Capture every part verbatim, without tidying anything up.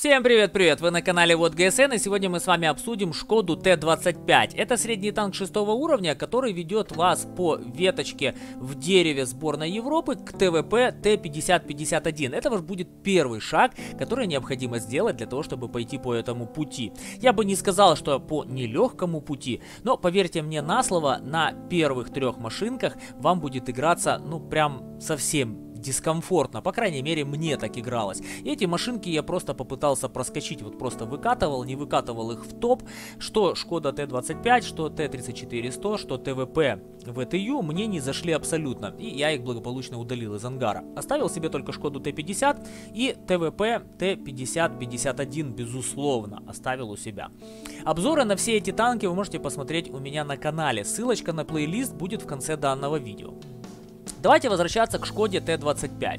Всем привет-привет! Вы на канале Вот ГСН, и сегодня мы с вами обсудим Шкоду Т двадцать пять. Это средний танк шестого уровня, который ведет вас по веточке в дереве сборной Европы к ТВП Т пятьдесят пятьдесят один. Это ваш будет первый шаг, который необходимо сделать для того, чтобы пойти по этому пути. Я бы не сказал, что по нелегкому пути, но поверьте мне на слово, на первых трех машинках вам будет играться, ну прям совсем дискомфортно, по крайней мере мне так игралось. И эти машинки я просто попытался проскочить, вот просто выкатывал, не выкатывал их в топ. Что Шкода Т двадцать пять, что Т тридцать четыре сто, что ТВП вэ тэ ю мне не зашли абсолютно, и я их благополучно удалил из ангара. Оставил себе только Шкоду Т пятьдесят и ТВП Т пятьдесят пятьдесят один, безусловно, оставил у себя. Обзоры на все эти танки вы можете посмотреть у меня на канале, ссылочка на плейлист будет в конце данного видео. Давайте возвращаться к Шкоде Т двадцать пять.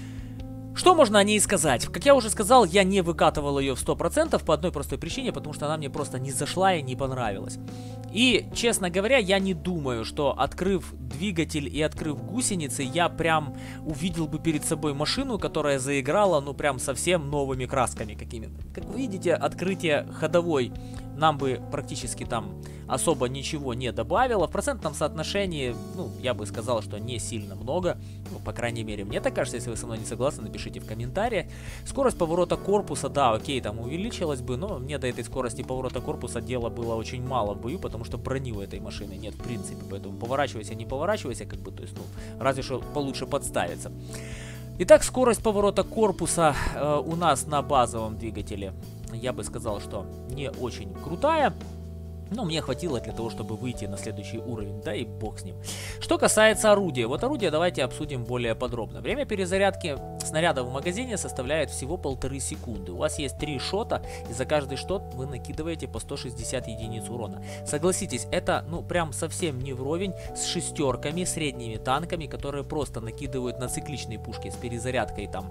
Что можно о ней сказать? Как я уже сказал, я не выкатывал ее в сто процентов по одной простой причине, потому что она мне просто не зашла и не понравилась. И, честно говоря, я не думаю, что открыв двигатель и открыв гусеницы, я прям увидел бы перед собой машину, которая заиграла, ну, прям совсем новыми красками какими-то. Как вы видите, открытие ходовой нам бы практически там особо ничего не добавило. В процентном соотношении, ну, я бы сказал, что не сильно много. Ну, по крайней мере, мне так кажется. Если вы со мной не согласны, напишите в комментариях. Скорость поворота корпуса, да, окей, там увеличилась бы, но мне до этой скорости поворота корпуса дела было очень мало в бою, потому что брони у этой машины нет, в принципе. Поэтому поворачивайся, не поворачивайся, как бы, то есть, ну, разве что получше подставиться. Итак, скорость поворота корпуса э, у нас на базовом двигателе, я бы сказал, что не очень крутая. Но мне хватило для того, чтобы выйти на следующий уровень, да и бог с ним. Что касается орудия, вот орудие давайте обсудим более подробно. Время перезарядки снаряда в магазине составляет всего полторы секунды. У вас есть три шота, и за каждый шот вы накидываете по сто шестьдесят единиц урона. Согласитесь, это ну прям совсем не вровень с шестерками, средними танками, которые просто накидывают на цикличные пушки с перезарядкой там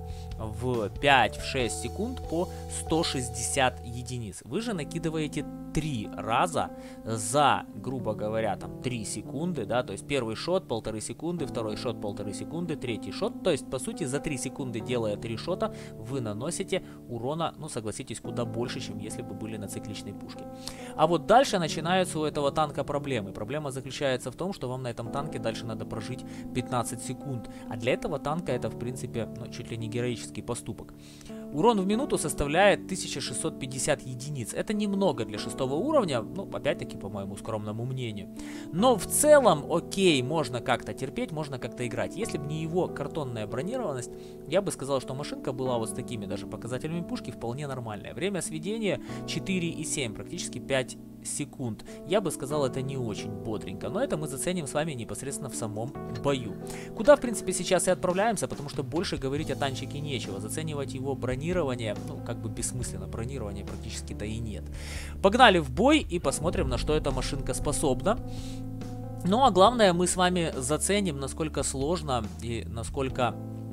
в пять-шесть секунд по сто шестьдесят единиц. Вы же накидываете три раза за, грубо говоря, там три секунды, да, то есть первый шот полторы секунды, второй шот полторы секунды, третий шот, то есть по сути за три секунды, делая три шота, вы наносите урона, ну согласитесь, куда больше, чем если бы были на цикличной пушке. А вот дальше начинаются у этого танка проблемы. Проблема заключается в том, что вам на этом танке дальше надо прожить пятнадцать секунд, а для этого танка это в принципе ну, чуть ли не героический поступок. Урон в минуту составляет тысяча шестьсот пятьдесят единиц. Это немного для шестого уровня, ну, опять-таки, по моему скромному мнению. Но в целом, окей, можно как-то терпеть, можно как-то играть. Если бы не его картонная бронированность, я бы сказал, что машинка была вот с такими даже показателями пушки вполне нормальная. Время сведения четыре и семь, практически пять секунд. Я бы сказал, это не очень бодренько, но это мы заценим с вами непосредственно в самом бою. Куда, в принципе, сейчас и отправляемся, потому что больше говорить о танчике нечего. Заценивать его бронирование, ну, как бы бессмысленно, бронирования практически-то и нет. Погнали в бой и посмотрим, на что эта машинка способна. Ну, а главное, мы с вами заценим, насколько сложно и насколько,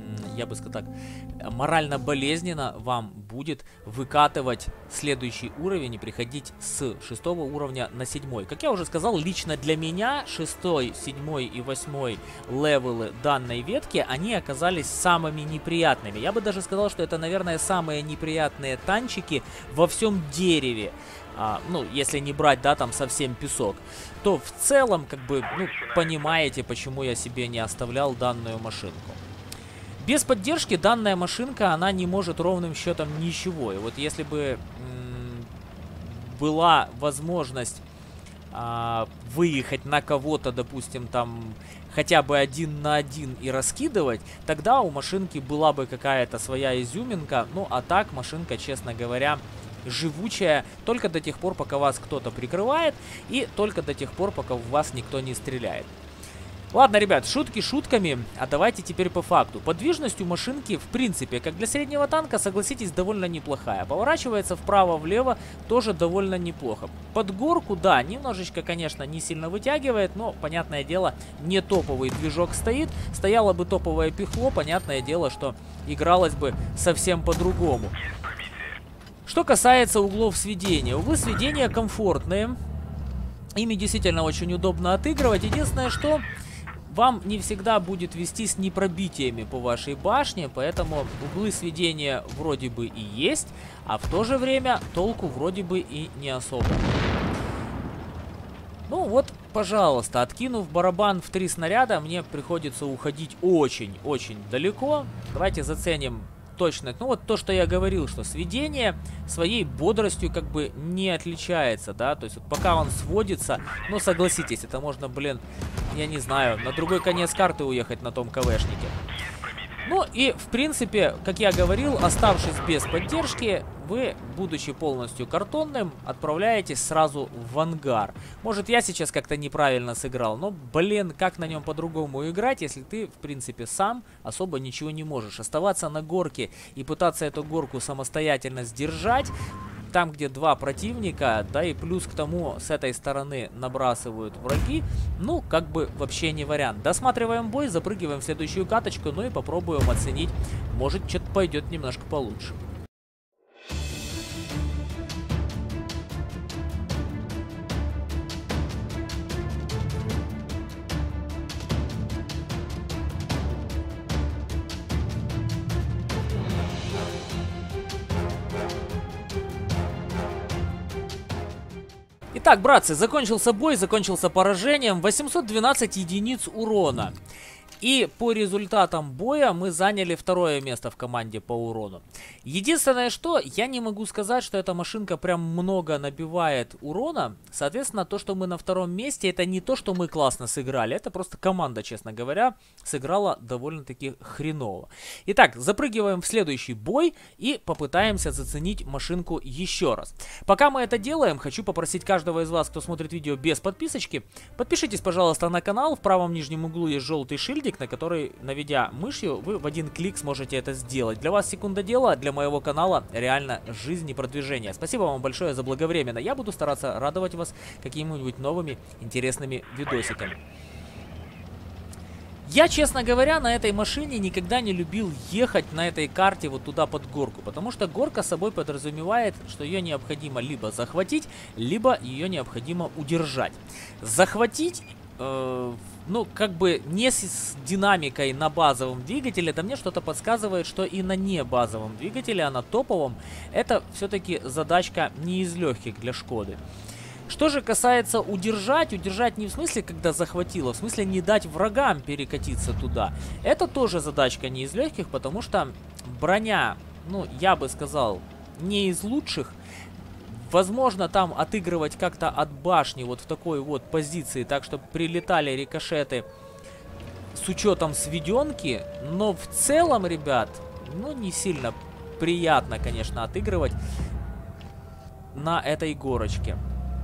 я бы сказал так, морально болезненно вам будет выкатывать следующий уровень и приходить с шестого уровня на седьмой. Как я уже сказал, лично для меня шестой, седьмой и восьмой левелы данной ветки, они оказались самыми неприятными. Я бы даже сказал, что это, наверное, самые неприятные танчики во всем дереве. А, ну, если не брать, да, там совсем песок, то в целом, как бы, ну, понимаете, почему я себе не оставлял данную машинку. Без поддержки данная машинка, она не может ровным счетом ничего. И вот если бы была возможность а, выехать на кого-то, допустим, там хотя бы один на один и раскидывать, тогда у машинки была бы какая-то своя изюминка. Ну, а так машинка, честно говоря, живучая только до тех пор, пока вас кто-то прикрывает, и только до тех пор, пока в вас никто не стреляет. Ладно, ребят, шутки шутками, а давайте теперь по факту. Подвижность у машинки, в принципе, как для среднего танка, согласитесь, довольно неплохая. Поворачивается вправо-влево тоже довольно неплохо. Под горку, да, немножечко, конечно, не сильно вытягивает, но, понятное дело, не топовый движок стоит. Стояло бы топовое пихло, понятное дело, что игралось бы совсем по-другому. Что касается углов сведения. Углы сведения комфортные. Ими действительно очень удобно отыгрывать. Единственное, что вам не всегда будет вести с непробитиями по вашей башне, поэтому углы сведения вроде бы и есть, а в то же время толку вроде бы и не особо. Ну вот, пожалуйста, откинув барабан в три снаряда, мне приходится уходить очень-очень далеко. Давайте заценим точно. Ну вот то, что я говорил, что сведение своей бодростью как бы не отличается, да. То есть вот пока он сводится, ну согласитесь, это можно, блин, я не знаю, на другой конец карты уехать на том КВшнике. Ну и, в принципе, как я говорил, оставшись без поддержки, вы, будучи полностью картонным, отправляетесь сразу в ангар. Может, я сейчас как-то неправильно сыграл, но, блин, как на нем по-другому играть, если ты, в принципе, сам особо ничего не можешь. Оставаться на горке и пытаться эту горку самостоятельно сдержать, там, где два противника, да, и плюс к тому с этой стороны набрасывают враги, ну, как бы вообще не вариант. Досматриваем бой, запрыгиваем в следующую каточку, ну и попробуем оценить, может, что-то пойдет немножко получше. Итак, братцы, закончился бой, закончился поражением. восемьсот двенадцать единиц урона. И по результатам боя мы заняли второе место в команде по урону. Единственное, что я не могу сказать, что эта машинка прям много набивает урона. Соответственно, то, что мы на втором месте, это не то, что мы классно сыграли. Это просто команда, честно говоря, сыграла довольно-таки хреново. Итак, запрыгиваем в следующий бой и попытаемся заценить машинку еще раз. Пока мы это делаем, хочу попросить каждого из вас, кто смотрит видео без подписочки, подпишитесь, пожалуйста, на канал. В правом нижнем углу есть желтый шильдик, на который, наведя мышью, вы в один клик сможете это сделать. Для вас секунда дела, для моего канала реально жизнь и продвижение. Спасибо вам большое за благовременно. Я буду стараться радовать вас какими-нибудь новыми интересными видосиками. Я, честно говоря, на этой машине никогда не любил ехать на этой карте вот туда под горку, потому что горка собой подразумевает, что ее необходимо либо захватить, либо ее необходимо удержать. Захватить... Э Ну, как бы не с динамикой на базовом двигателе, да мне что-то подсказывает, что и на не базовом двигателе, а на топовом, это все-таки задачка не из легких для Шкоды. Что же касается удержать, удержать не в смысле, когда захватило, в смысле не дать врагам перекатиться туда. Это тоже задачка не из легких, потому что броня, ну, я бы сказал, не из лучших. Возможно, там отыгрывать как-то от башни вот в такой вот позиции, так что прилетали рикошеты с учетом сведенки. Но в целом, ребят, ну не сильно приятно, конечно, отыгрывать на этой горочке.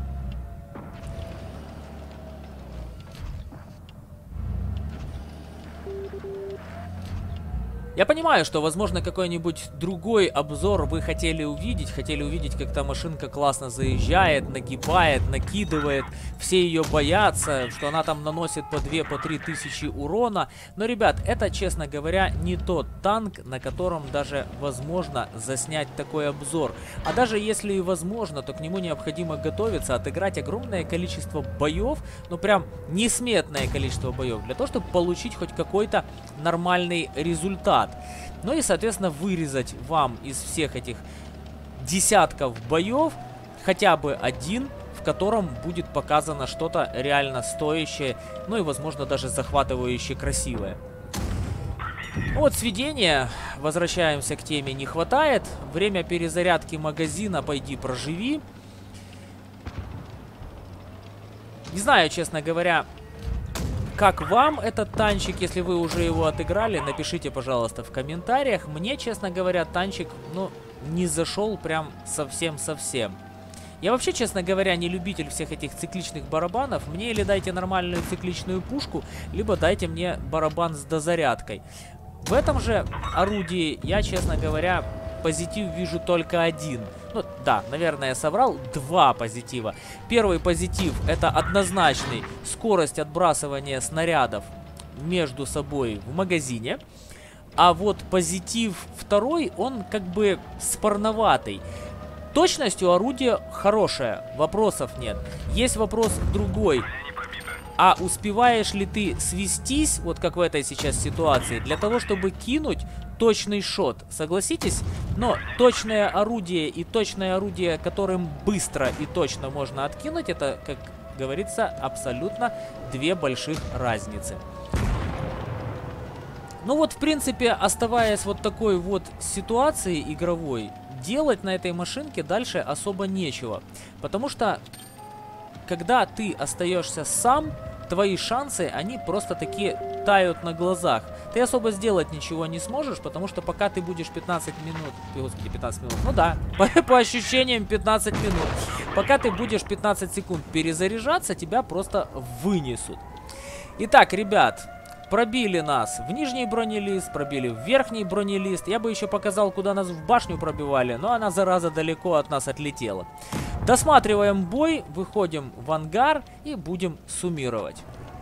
Я понимаю, что, возможно, какой-нибудь другой обзор вы хотели увидеть. Хотели увидеть, как та машинка классно заезжает, нагибает, накидывает. Все ее боятся, что она там наносит по две, по три тысячи урона. Но, ребят, это, честно говоря, не тот танк, на котором даже возможно заснять такой обзор. А даже если и возможно, то к нему необходимо готовиться, отыграть огромное количество боев. Ну, прям несметное количество боев. Для того, чтобы получить хоть какой-то нормальный результат. Ну и, соответственно, вырезать вам из всех этих десятков боев хотя бы один, в котором будет показано что-то реально стоящее, ну и, возможно, даже захватывающее красивое. Вот сведения, возвращаемся к теме, не хватает. Время перезарядки магазина пойди проживи. Не знаю, честно говоря, как вам этот танчик, если вы уже его отыграли, напишите, пожалуйста, в комментариях. Мне, честно говоря, танчик, ну, не зашел прям совсем-совсем. Я вообще, честно говоря, не любитель всех этих цикличных барабанов. Мне или дайте нормальную цикличную пушку, либо дайте мне барабан с дозарядкой. В этом же орудии я, честно говоря, позитив вижу только один. Ну, да, наверное, я соврал. Два позитива. Первый позитив — это однозначный скорость отбрасывания снарядов между собой в магазине. А вот позитив второй, он как бы спорноватый. Точность у орудия хорошая, вопросов нет. Есть вопрос другой. А успеваешь ли ты свестись, вот как в этой сейчас ситуации, для того, чтобы кинуть точный шот? Согласитесь? Но точное орудие и точное орудие, которым быстро и точно можно откинуть, это, как говорится, абсолютно две больших разницы. Ну вот, в принципе, оставаясь вот такой вот ситуации игровой, делать на этой машинке дальше особо нечего. Потому что, когда ты остаешься сам, твои шансы, они просто таки тают на глазах. Ты особо сделать ничего не сможешь, потому что пока ты будешь пятнадцать минут... Господи, пятнадцать минут. Ну да, по, по ощущениям пятнадцать минут. Пока ты будешь пятнадцать секунд перезаряжаться, тебя просто вынесут. Итак, ребят... Пробили нас в нижний бронелист, пробили в верхний бронелист. Я бы еще показал, куда нас в башню пробивали, но она, зараза, далеко от нас отлетела. Досматриваем бой, выходим в ангар и будем суммировать.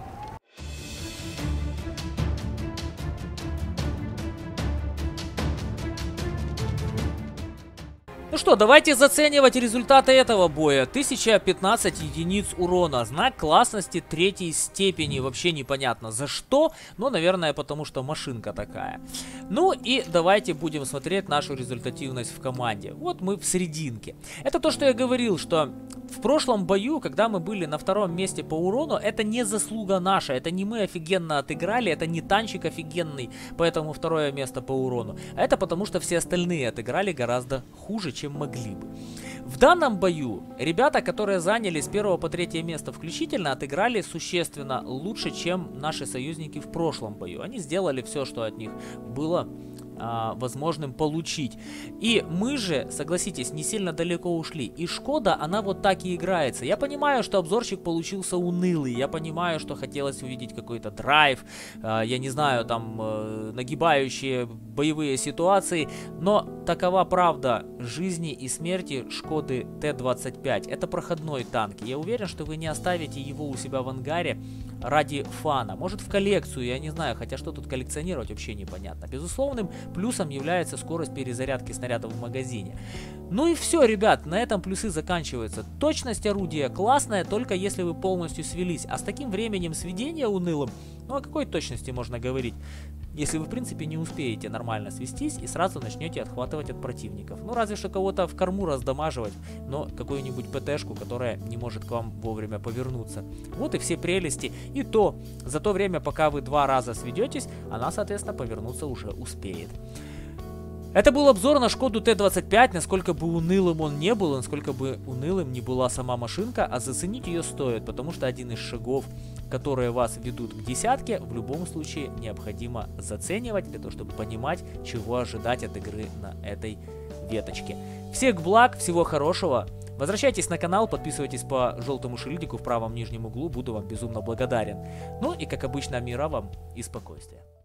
Ну что, давайте заценивать результаты этого боя. тысяча пятнадцать единиц урона. Знак классности третьей степени. Вообще непонятно за что, но, наверное, потому что машинка такая. Ну и давайте будем смотреть нашу результативность в команде. Вот мы в серединке. Это то, что я говорил, что в прошлом бою, когда мы были на втором месте по урону, это не заслуга наша. Это не мы офигенно отыграли, это не танчик офигенный, поэтому второе место по урону. А это потому, что все остальные отыграли гораздо хуже, чем могли бы. В данном бою ребята, которые заняли с первого по третье место включительно, отыграли существенно лучше, чем наши союзники в прошлом бою. Они сделали все, что от них было а, возможным получить. И мы же, согласитесь, не сильно далеко ушли. И Шкода, она вот так и играется. Я понимаю, что обзорчик получился унылый. Я понимаю, что хотелось увидеть какой-то драйв. А, я не знаю, там а, нагибающие боевые ситуации. Но такова правда жизни и смерти Шкоды Т двадцать пять. Это проходной танк. Я уверен, что вы не оставите его у себя в ангаре ради фана. Может, в коллекцию, я не знаю. Хотя что тут коллекционировать, вообще непонятно. Безусловным плюсом является скорость перезарядки снарядов в магазине. Ну и все, ребят, на этом плюсы заканчиваются. Точность орудия классная, только если вы полностью свелись. А с таким временем сведения унылым, ну о какой точности можно говорить? Если вы, в принципе, не успеете нормально свестись и сразу начнете отхватывать от противников. Ну, разве что кого-то в корму раздамаживать, но какую-нибудь ПТшку, которая не может к вам вовремя повернуться. Вот и все прелести. И то, за то время, пока вы два раза сведетесь, она, соответственно, повернуться уже успеет. Это был обзор на Шкоду Т двадцать пять, насколько бы унылым он не был, насколько бы унылым не была сама машинка, а заценить ее стоит, потому что один из шагов, которые вас ведут к десятке, в любом случае необходимо заценивать, для того, чтобы понимать, чего ожидать от игры на этой веточке. Всех благ, всего хорошего, возвращайтесь на канал, подписывайтесь по желтому шильдику в правом нижнем углу, буду вам безумно благодарен. Ну и как обычно, мира вам и спокойствия.